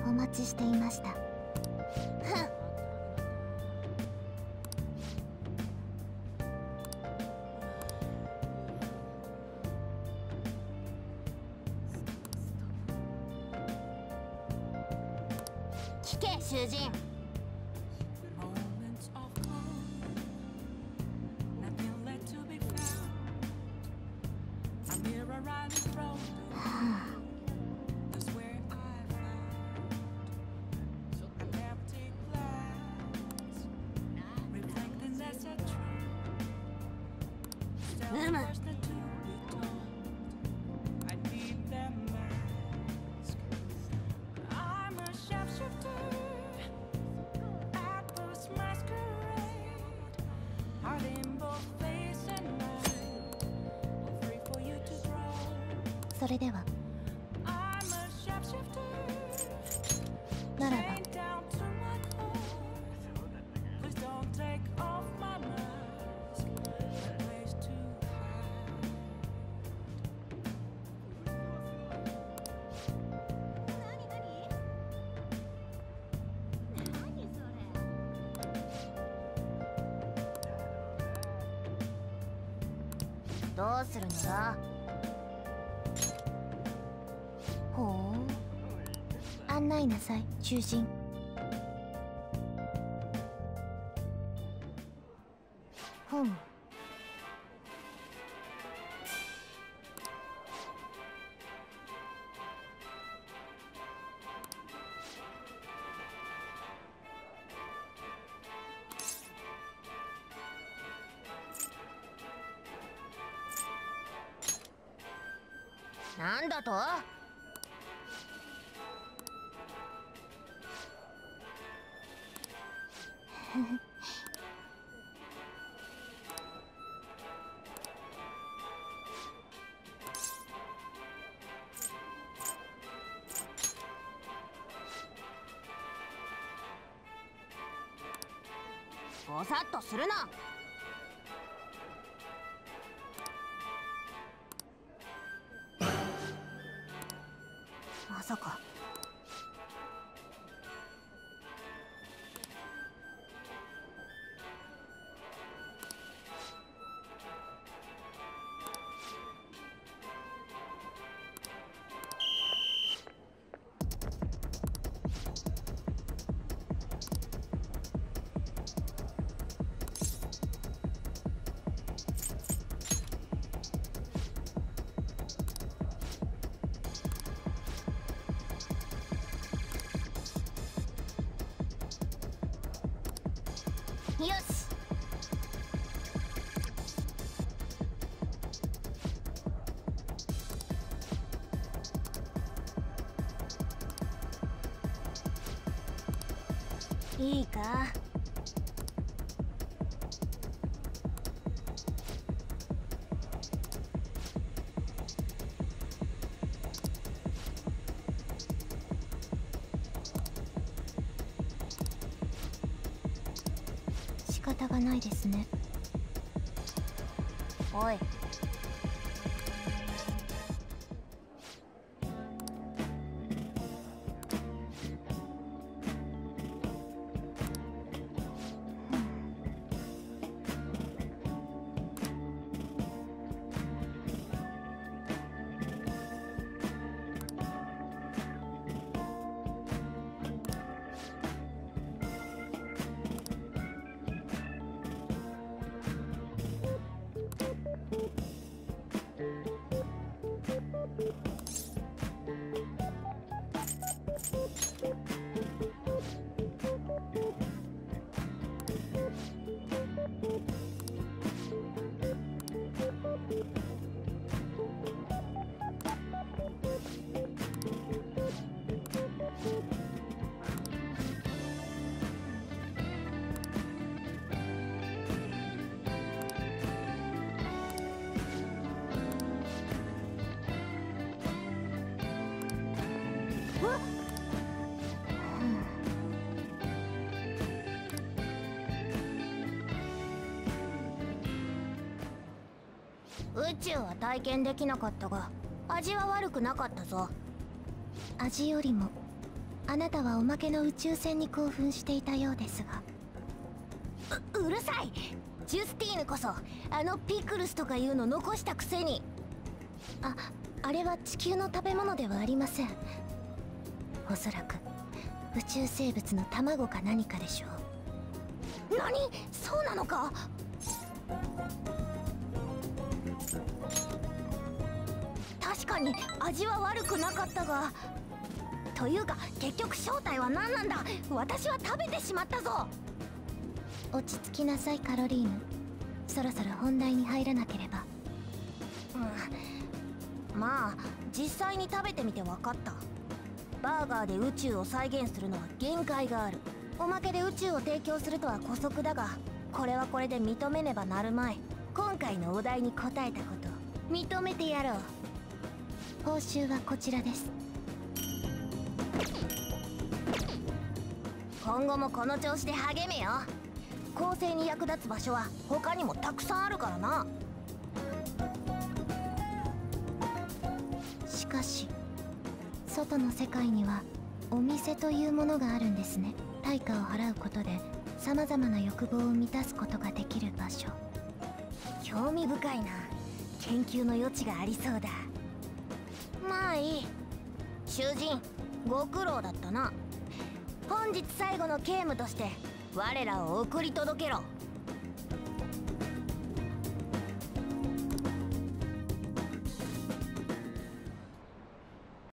お待ちしていました。ふん。聞け、囚人。それではならばどうするのだ。ほう、案内なさい、囚人。ふん。なんだと？ぼさっとするな。まさか。よし。いいか。仕方がないですね。おい。宇宙は体験できなかったが味は悪くなかったぞ。味よりもあなたはおまけの宇宙船に興奮していたようですが。うるさい。ジュスティーヌこそあのピクルスとかいうの残したくせに。あれは地球の食べ物ではありません。おそらく宇宙生物の卵か何かでしょう。何？そうなのか？確かに味は悪くなかったが、というか結局正体は何なんだ。私は食べてしまったぞ。落ち着きなさいカロリーヌ。そろそろ本題に入らなければ。まあ実際に食べてみて分かった。バーガーで宇宙を再現するのは限界がある。おまけで宇宙を提供するとは姑息だが、これはこれで認めねばなるまい。今回のお題に答えたこと認めてやろう。報酬はこちらです。今後もこの調子で励めよ。構成に役立つ場所は他にもたくさんあるからな。しかし外の世界にはお店というものがあるんですね。対価を払うことでさまざまな欲望を満たすことができる場所。興味深いな。研究の余地がありそうだ。まあいい。囚人ご苦労だったな。本日最後の刑務として我らを送り届けろ。